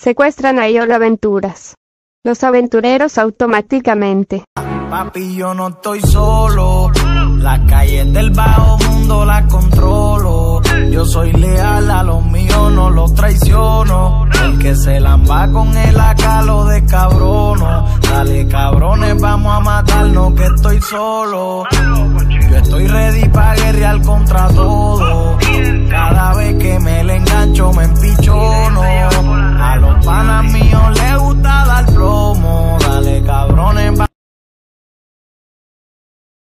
Secuestran a Yola Aventuras. Los aventureros automáticamente. Papi, yo no estoy solo. Las calles del bajo mundo las controlo. Yo soy leal a los míos, no los traiciono. El que se lamba con el acá lo descabrono. Dale cabrones, vamos a matarnos que estoy solo. Yo estoy ready pa' guerrear contra todo.